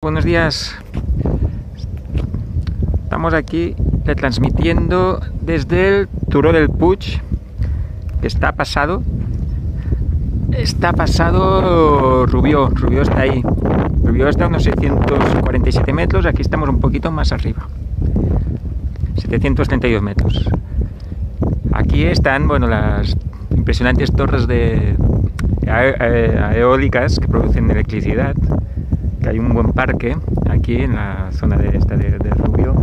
Buenos días, estamos aquí retransmitiendo desde el Turó del Puig, que está pasado Rubió está ahí, Rubió está a unos 647 metros, aquí estamos un poquito más arriba, 732 metros. Aquí están, bueno, las impresionantes torres eólicas que producen electricidad. Que hay un buen parque aquí en la zona de Rubió.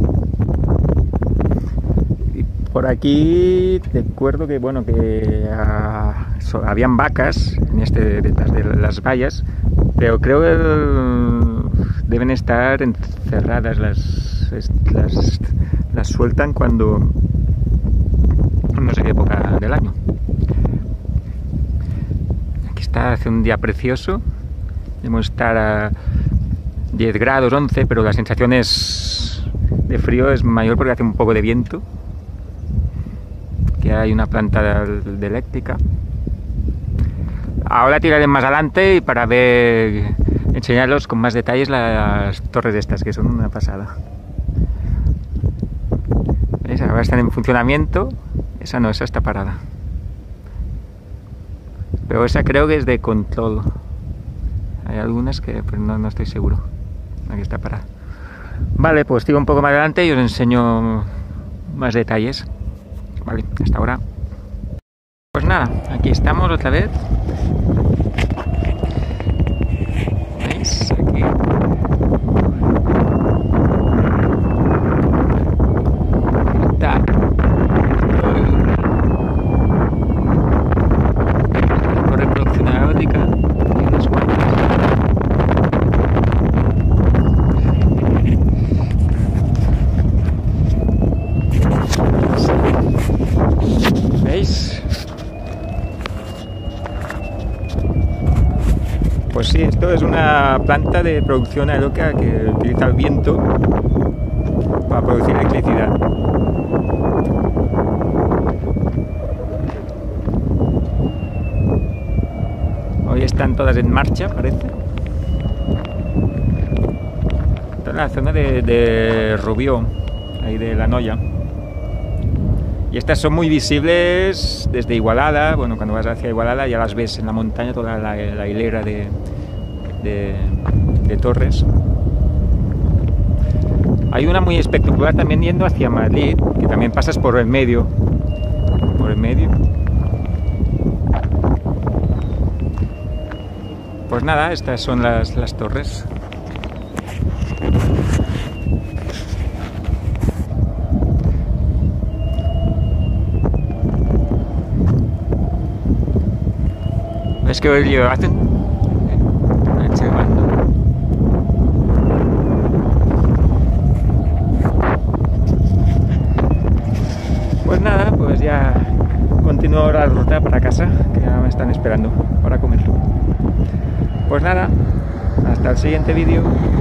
Y por aquí recuerdo que bueno habían vacas en detrás de las vallas, pero creo que deben estar encerradas, las sueltan cuando no sé qué época del año. Aquí hace un día precioso. Debemos estar a 10 grados, 11, pero la sensación de frío es mayor porque hace un poco de viento. Aquí hay una planta de eléctrica. Ahora tiraré más adelante para enseñarlos con más detalles las torres estas, que son una pasada. ¿Ves? Ahora están en funcionamiento. Esa no, esa está parada. Pero esa creo que es de control. Hay algunas que pero no estoy seguro. Aquí está parada. Vale, pues sigo un poco más adelante y os enseño más detalles. Vale, hasta ahora. Pues nada, aquí estamos otra vez. ¿Veis? Aquí. Está. La reproducción eólica. Y unas cuantas. ¿Veis? Pues sí, esto es una planta de producción eólica que utiliza el viento para producir electricidad. Hoy están todas en marcha, parece. Esta es la zona de Rubió, ahí de La Noya. Y estas son muy visibles desde Igualada. Bueno, cuando vas hacia Igualada ya las ves en la montaña, toda la hilera de torres. Hay una muy espectacular también yendo hacia Madrid, que también pasas por el medio. Pues nada, estas son las torres. ¿Ves que hoy lo hacen? Pues nada, pues ya continúo la ruta para casa, que ya me están esperando para comer. Pues nada, hasta el siguiente vídeo.